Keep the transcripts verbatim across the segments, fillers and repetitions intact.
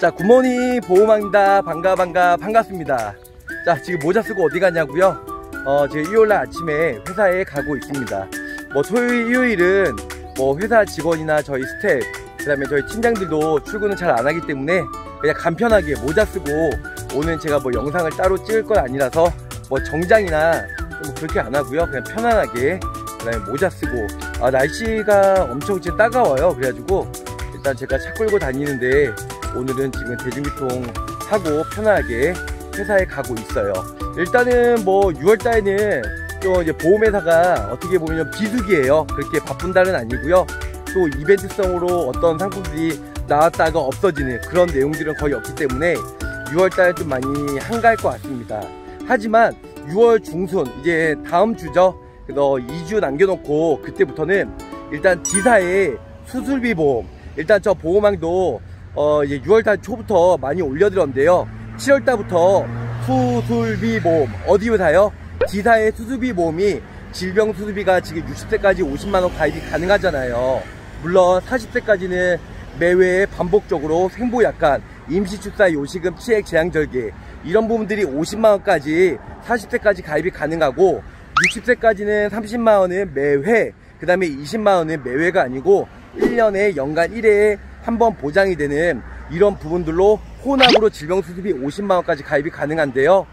자, 굿모닝 보호망입니다. 반가 반가 반갑습니다. 자, 지금 모자 쓰고 어디 가냐고요? 어, 지금 일요일날 아침에 회사에 가고 있습니다. 뭐 토요일, 일요일은 뭐 회사 직원이나 저희 스텝, 그 다음에 저희 팀장들도 출근을 잘 안 하기 때문에 그냥 간편하게 모자 쓰고 오늘 제가 뭐 영상을 따로 찍을 건 아니라서 뭐 정장이나 뭐 그렇게 안 하고요. 그냥 편안하게 그 다음에 모자 쓰고, 아, 날씨가 엄청 지금 따가워요. 그래가지고 일단 제가 차 끌고 다니는데 오늘은 지금 대중교통 타고 편하게 회사에 가고 있어요. 일단은 뭐 유월 달에는 또 이제 보험회사가 어떻게 보면 비수기예요. 그렇게 바쁜달은 아니고요. 또 이벤트성으로 어떤 상품들이 나왔다가 없어지는 그런 내용들은 거의 없기 때문에 유월 달에 좀 많이 한가할 것 같습니다. 하지만 유월 중순, 이제 다음 주죠. 그래서 이 주 남겨놓고 그때부터는 일단 D사의 수술비 보험, 일단 저 보호망도 어 이제 유월 달 초부터 많이 올려드렸는데요. 칠월 달부터 수술비 보험, 어디 회사요? D사의 수술비 보험이 질병 수술비가 지금 육십 세까지 오십만 원 가입이 가능하잖아요. 물론 사십 세까지는 매회 반복적으로 생보약관, 임시출산 요식금 치액 제한절개 이런 부분들이 오십만 원까지 사십 세까지 가입이 가능하고, 육십 세까지는 삼십만 원은 매회, 그 다음에 이십만 원은 매회가 아니고 일 년에 연간 일 회에 한 번 보장이 되는 이런 부분들로 혼합으로 질병수술비 오십만 원까지 가입이 가능한데요.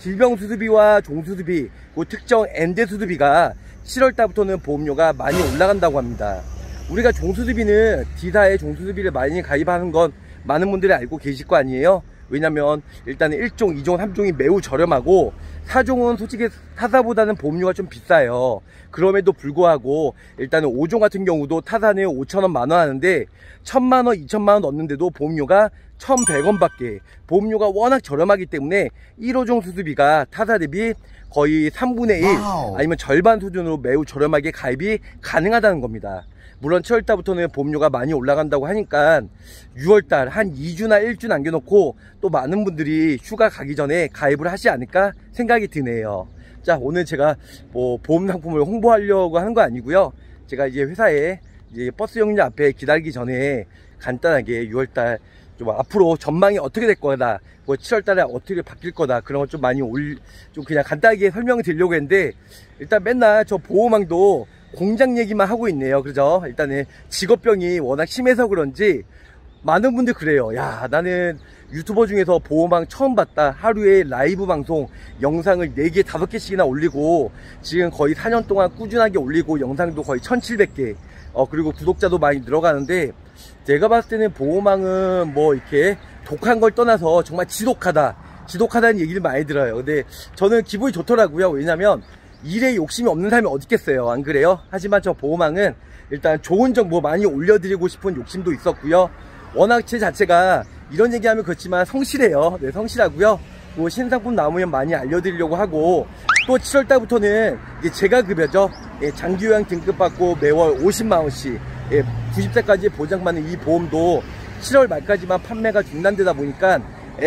질병수술비와 종수술비, 그 특정 엔제수술비가 칠월 달부터는 보험료가 많이 올라간다고 합니다. 우리가 종수술비는 D사의 종수술비를 많이 가입하는 건 많은 분들이 알고 계실 거 아니에요. 왜냐면 일단은 일 종, 이 종, 삼 종이 매우 저렴하고 사 종은 솔직히 타사보다는 보험료가 좀 비싸요. 그럼에도 불구하고 일단은 오 종 같은 경우도 타사는 오천 원, 만 원 하는데 천만 원, 이천만 원 넣는데도 보험료가 천백 원 밖에, 보험료가 워낙 저렴하기 때문에 일 호종 수술비가 타사 대비 거의 삼분의 일 아니면 절반 수준으로 매우 저렴하게 가입이 가능하다는 겁니다. 물론 칠월 달부터는 보험료가 많이 올라간다고 하니까 유월 달 한 이 주나 일 주 남겨놓고 또 많은 분들이 휴가 가기 전에 가입을 하지 않을까 생각이 드네요. 자, 오늘 제가 뭐 보험 상품을 홍보하려고 하는 거 아니고요. 제가 이제 회사에 이제 버스 정류장 앞에 기다리기 전에 간단하게 유월 달 좀 앞으로 전망이 어떻게 될 거다, 뭐 칠월 달에 어떻게 바뀔 거다, 그런 걸 좀 많이 올, 좀 그냥 간단하게 설명을 드리려고 했는데, 일단 맨날 저 보호망도 공장 얘기만 하고 있네요. 그죠? 일단은 직업병이 워낙 심해서 그런지 많은 분들 그래요. 야, 나는 유튜버 중에서 보호망 처음 봤다. 하루에 라이브 방송 영상을 네 개, 다섯 개씩이나 올리고 지금 거의 사 년 동안 꾸준하게 올리고 영상도 거의 천칠백 개, 어 그리고 구독자도 많이 늘어가는데, 제가 봤을 때는 보호망은 뭐 이렇게 독한 걸 떠나서 정말 지독하다, 지독하다는 얘기를 많이 들어요. 근데 저는 기분이 좋더라고요. 왜냐면 일에 욕심이 없는 사람이 어디 있겠어요, 안 그래요? 하지만 저 보호망은 일단 좋은 정보 많이 올려드리고 싶은 욕심도 있었고요. 워낙 제 자체가 이런 얘기하면 그렇지만 성실해요. 네, 성실하고요. 뭐 신상품 나오면 많이 알려드리려고 하고, 또 칠월 달부터는 이제 제가 급여죠. 예, 장기요양 등급 받고 매월 오십만 원씩, 예, 구십 세까지 보장받는 이 보험도 칠월 말까지만 판매가 중단되다 보니까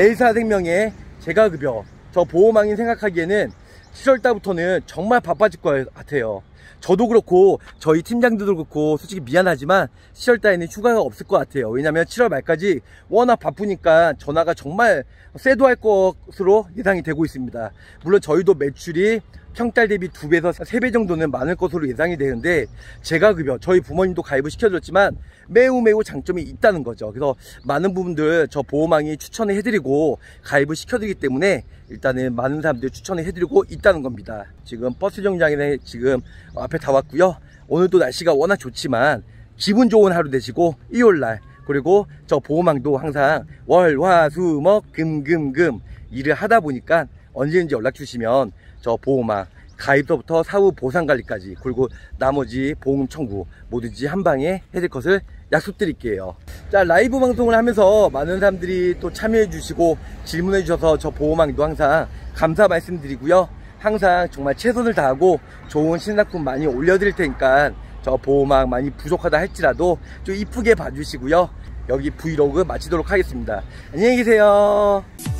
엘사생명의 제가 급여, 저 보호망인 생각하기에는 칠월 달부터는 정말 바빠질 것 같아요. 저도 그렇고 저희 팀장들도 그렇고 솔직히 미안하지만 칠월 달에는 휴가가 없을 것 같아요. 왜냐면 칠월 말까지 워낙 바쁘니까 전화가 정말 쇄도할 것으로 예상이 되고 있습니다. 물론 저희도 매출이 평달 대비 두 배에서 세 배 정도는 많을 것으로 예상이 되는데, 제가 급여, 저희 부모님도 가입을 시켜줬지만 매우 매우 장점이 있다는 거죠. 그래서 많은 부분들 저 보호망이 추천을 해드리고 가입을 시켜드리기 때문에 일단은 많은 사람들 추천을 해드리고 있다는 겁니다. 지금 버스 정류장에 지금 앞에 다 왔고요. 오늘도 날씨가 워낙 좋지만 기분 좋은 하루 되시고, 일요일날 그리고 저 보호망도 항상 월, 화, 수, 목, 금, 금, 금 일을 하다 보니까 언제든지 연락 주시면 저 보호망 가입서부터 사후 보상관리까지, 그리고 나머지 보험 청구 뭐든지 한방에 해드릴 것을 약속드릴게요. 자, 라이브 방송을 하면서 많은 사람들이 또 참여해 주시고 질문해 주셔서 저 보호망도 항상 감사 말씀드리고요. 항상 정말 최선을 다하고 좋은 신상품 많이 올려드릴 테니까 저 보호망 많이 부족하다 할지라도 좀 이쁘게 봐주시고요. 여기 브이로그 마치도록 하겠습니다. 안녕히 계세요.